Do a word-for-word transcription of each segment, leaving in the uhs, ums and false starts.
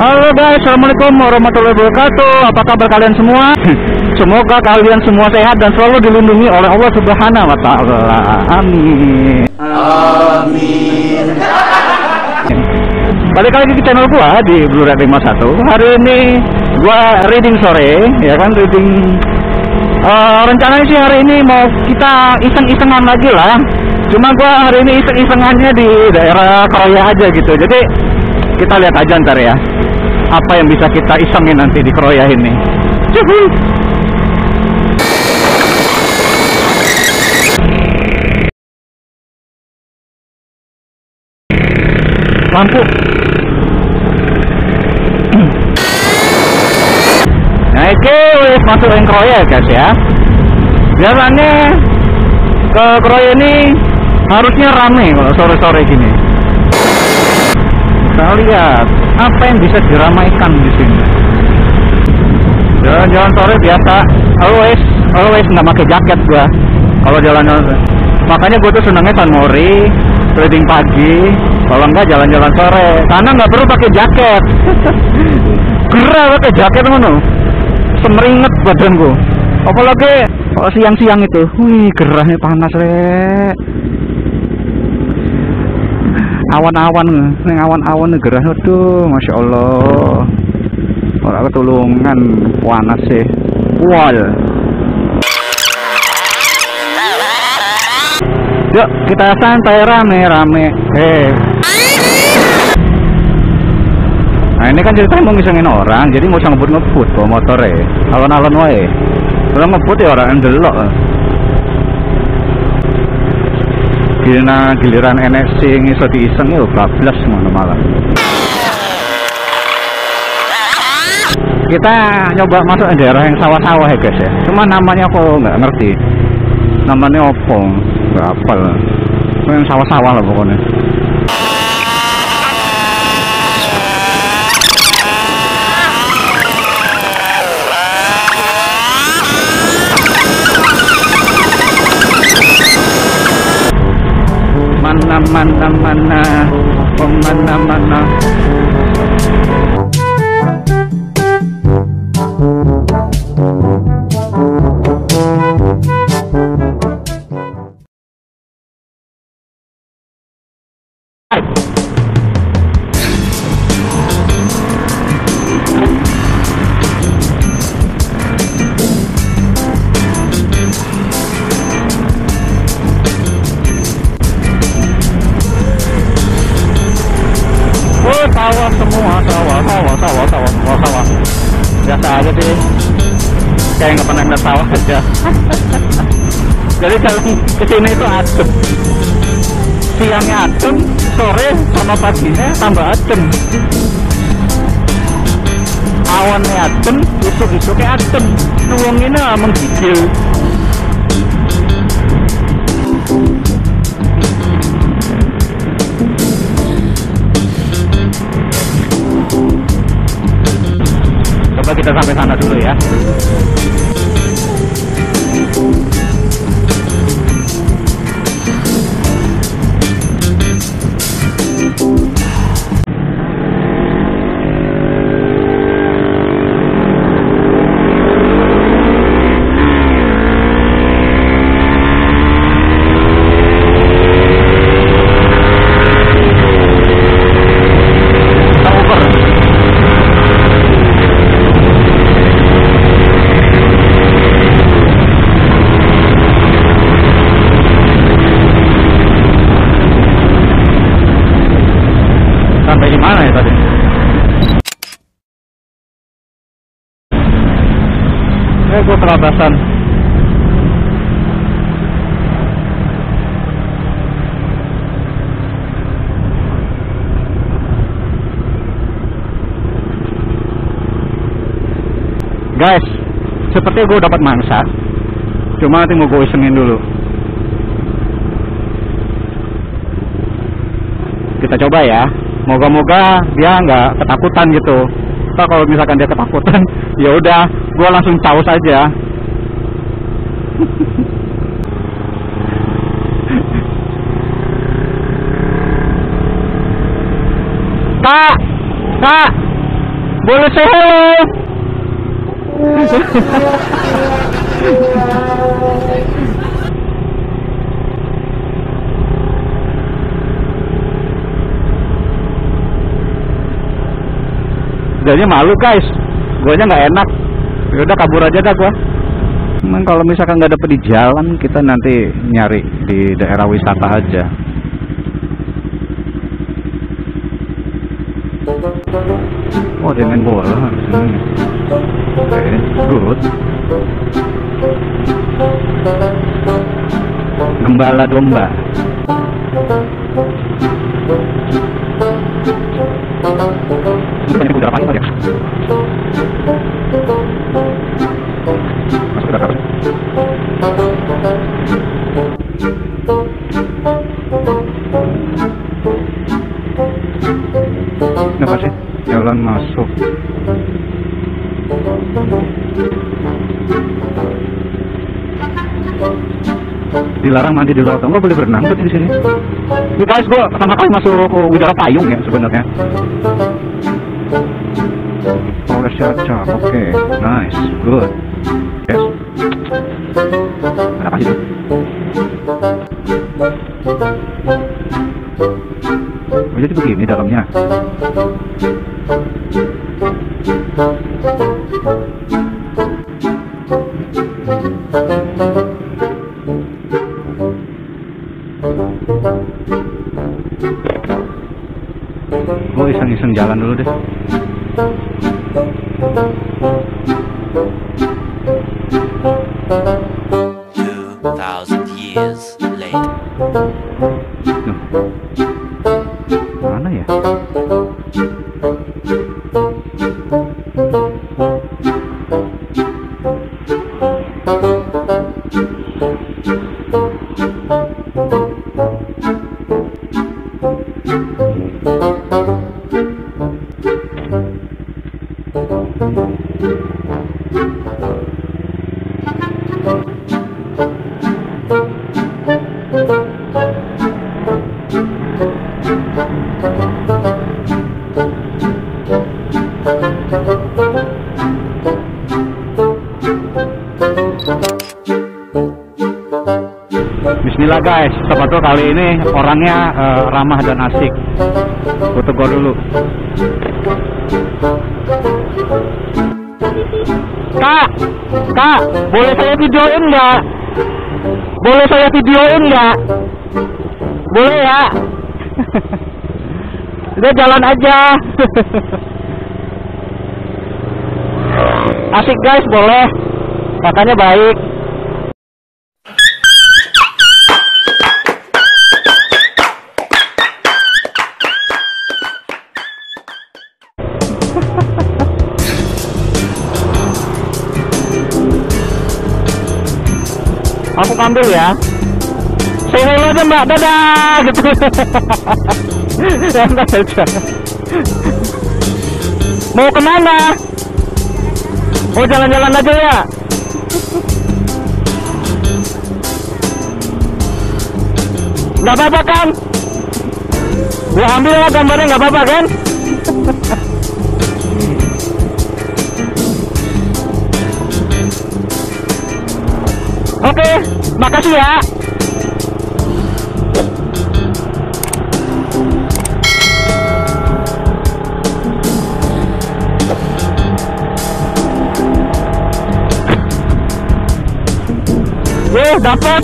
Halo guys, assalamualaikum warahmatullahi wabarakatuh. Apa kabar kalian semua? Semoga kalian semua sehat dan selalu dilindungi oleh Allah Subhanahu wa Ta'ala. Amin. Amin. Balik lagi ke channel gua di Blue Red lima satu. Hari ini gua reading sore, ya kan, reading. Uh, rencananya sih hari ini mau kita iseng-isengan lagi lah. Cuma gua hari ini iseng-isengannya di daerah Kroya aja gitu. Jadi kita lihat aja ntar ya, apa yang bisa kita isengin nanti di Kroya ini. Cuhu. Lampu. Nah, oke, masuk ke Kroya guys ya. Biasanya ke Kroya ini harusnya rame kalau sore-sore gini. Kita lihat apa yang bisa diramaikan di sini. Jalan-jalan sore biasa, always, always nggak pakai jaket gua kalau jalan-jalan. Makanya gua tuh senangnya sunmori, trading pagi, kalau nggak jalan-jalan sore, karena nggak perlu pakai jaket. Gerah pakai jaket ngono, semeringet badanku. Apalagi kalau siang-siang itu, wih gerahnya panas re. Awan-awan, neng awan-awan gerah, aduh, masya Allah. Orang ketulungan, panas sih. Wall. Yuk kita santai rame-rame. Hei. Nah ini kan ceritanya mau ngisengin orang, jadi mau ngebut-ngebut bawa motor ya. Alon-alon wae. Orang ngebut ya orang yang delok. Giliran giliran enek sing iso diiseng yo bablas ngono malah. Kita nyoba masuk ke daerah yang sawah-sawah ya guys ya. Cuma namanya kok nggak ngerti. Namanya opo? Nggak hafal. Yang sawah-sawah lah pokoknya. Mana mana mana, oh mana mana. Sawah semua, sawah, sawah, sawah, sawah, sawah, sawah. Biasa aja deh, kayak nggak pernah ngeliat sawah aja. Jadi kalau kesini itu adem, siangnya adem, sore sama paginya tambah adem. Awannya adem, isuk-isuknya adem. Nuwung ini menggigil. Coba kita sampai sana dulu ya. Sampai di mana ya tadi? Eh, gue kelabasan. Guys, sepertinya gue dapat mangsa. Cuma nanti mau gue isengin dulu. Kita coba ya. Moga-moga dia nggak ketakutan gitu. Ntar kalau misalkan dia ketakutan, ya udah, gua langsung caus aja. Kak, kak, Boleh say hello. Jadinya malu guys, guanya nggak enak. Yaudah kabur aja dah gua. Cuman kalau misalkan nggak dapet di jalan, kita nanti nyari di daerah wisata aja. Oh, dia main bola di sini. Oke, good. Gembala domba. Ini banyak udara paling banyak. Masuk udara apa? Kenapa sih? Jalan masuk. Dilarang mandi di laut. Nggak boleh berenang tuh di sini. Ini guys, gua pertama kali masuk udara payung ya sebenarnya. Power Caca, oke, okay. Nice, good, yes. Ada apa sih? Oh, jadi begini dalamnya. Gue iseng-iseng jalan dulu deh. Two thousand years later. Nuh. Mana ya? Bismillah guys, siapa tahu kali ini orangnya uh, ramah dan asik. Foto gua dulu. Kak, kak, boleh saya videoin nggak? Boleh saya videoin nggak? Boleh ya? Udah jalan aja. Asik guys, boleh. Kakaknya baik. Aku ambil ya. Say hello aja mbak, dadah gitu. Santai aja. Mau kemana? Mau jalan-jalan aja ya? Gak apa-apa kan? Gua ambil ya gambarnya, gak apa-apa kan? Oke, makasih ya. Eh, dapat.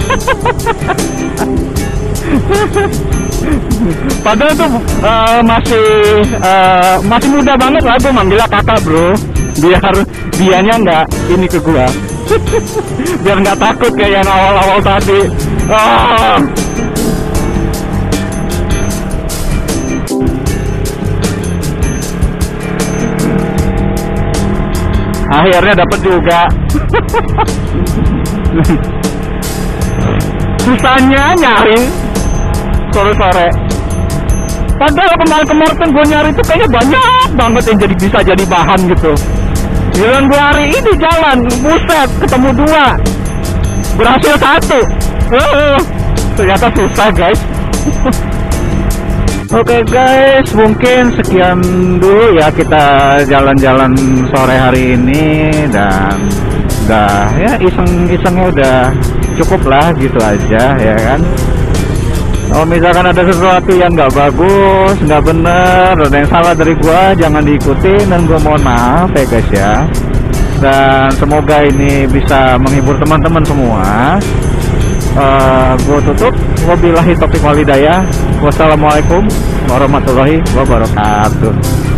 Padahal tuh uh, masih uh, masih muda banget lah, gue manggilnya kakak bro. Biar dianya nggak ini ke gua. Biar nggak takut kayak yang awal-awal tadi. Oh. Akhirnya dapat juga. Susahnya nyari sore-sore. Padahal kemarin-kemarin gue nyari tuh kayaknya banyak banget yang jadi bisa jadi bahan gitu. Giliran gue hari ini jalan, buset, ketemu dua, berhasil satu. Uh, ternyata susah guys. Oke guys, mungkin sekian dulu ya kita jalan-jalan sore hari ini, dan udah ya iseng-isengnya udah cukup lah gitu aja ya kan. Kalau misalkan ada sesuatu yang nggak bagus, nggak bener, ada yang salah dari gua, jangan diikuti, dan gua mohon maaf ya guys ya. Dan semoga ini bisa menghibur teman-teman semua. Uh, gua tutup. Wabillahi taufiq wal hidayah. Wassalamualaikum warahmatullahi wabarakatuh.